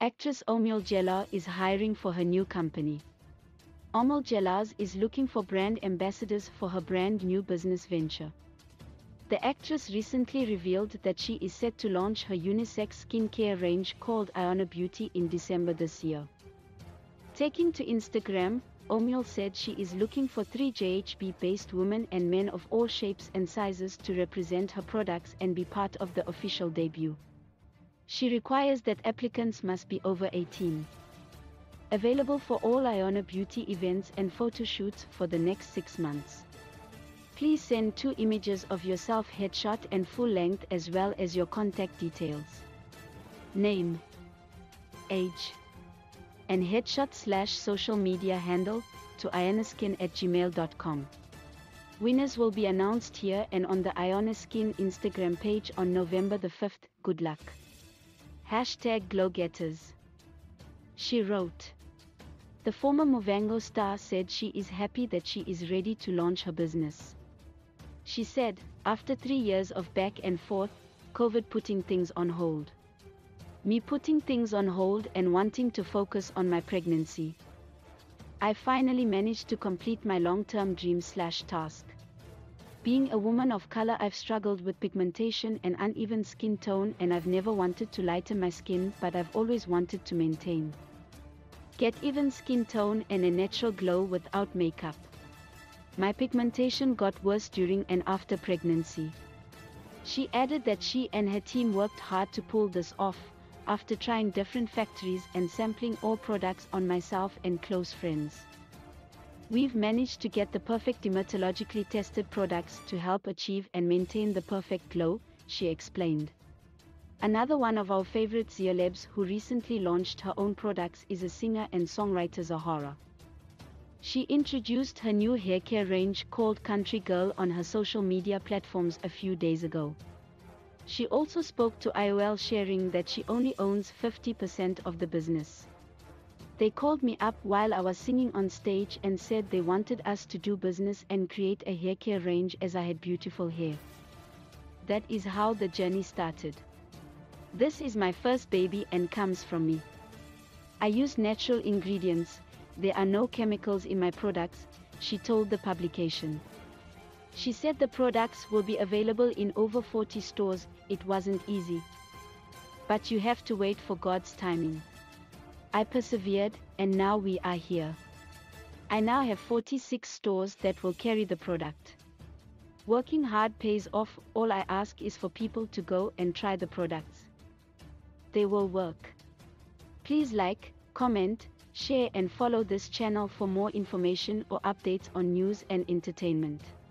Actress Omul Jalal is hiring for her new company. Omul Jalal is looking for brand ambassadors for her brand new business venture. The actress recently revealed that she is set to launch her unisex skincare range called Iona Beauty in December this year. Taking to Instagram, Omul said she is looking for 3 JHB-based women and men of all shapes and sizes to represent her products and be part of the official debut. She requires that applicants must be over 18. Available for all Iona Beauty events and photo shoots for the next 6 months. Please send 2 images of yourself headshot and full length as well as your contact details. Name, age, and headshot/social media handle to ionaskin@gmail.com. Winners will be announced here and on the Iona Skin Instagram page on November the 5th. Good luck. #GlowGetters. She wrote. The former Muvhango star said she is happy that she is ready to launch her business. She said, after 3 years of back and forth, COVID putting things on hold. Me putting things on hold and wanting to focus on my pregnancy. I finally managed to complete my long-term dream/task. Being a woman of color, I've struggled with pigmentation and uneven skin tone, and I've never wanted to lighten my skin, but I've always wanted to maintain. Get even skin tone and a natural glow without makeup. My pigmentation got worse during and after pregnancy. She added that she and her team worked hard to pull this off, after trying different factories and sampling all products on myself and close friends. We've managed to get the perfect dermatologically tested products to help achieve and maintain the perfect glow, she explained. Another one of our favorite celebs who recently launched her own products is a singer and songwriter Zahara. She introduced her new haircare range called Country Girl on her social media platforms a few days ago. She also spoke to IOL, sharing that she only owns 50% of the business. They called me up while I was singing on stage and said they wanted us to do business and create a haircare range as I had beautiful hair. That is how the journey started. This is my first baby and comes from me. I use natural ingredients, there are no chemicals in my products, she told the publication. She said the products will be available in over 40 stores. It wasn't easy. But you have to wait for God's timing. I persevered, and now we are here. I now have 46 stores that will carry the product. Working hard pays off. All I ask is for people to go and try the products. They will work. Please like, comment, share and follow this channel for more information or updates on news and entertainment.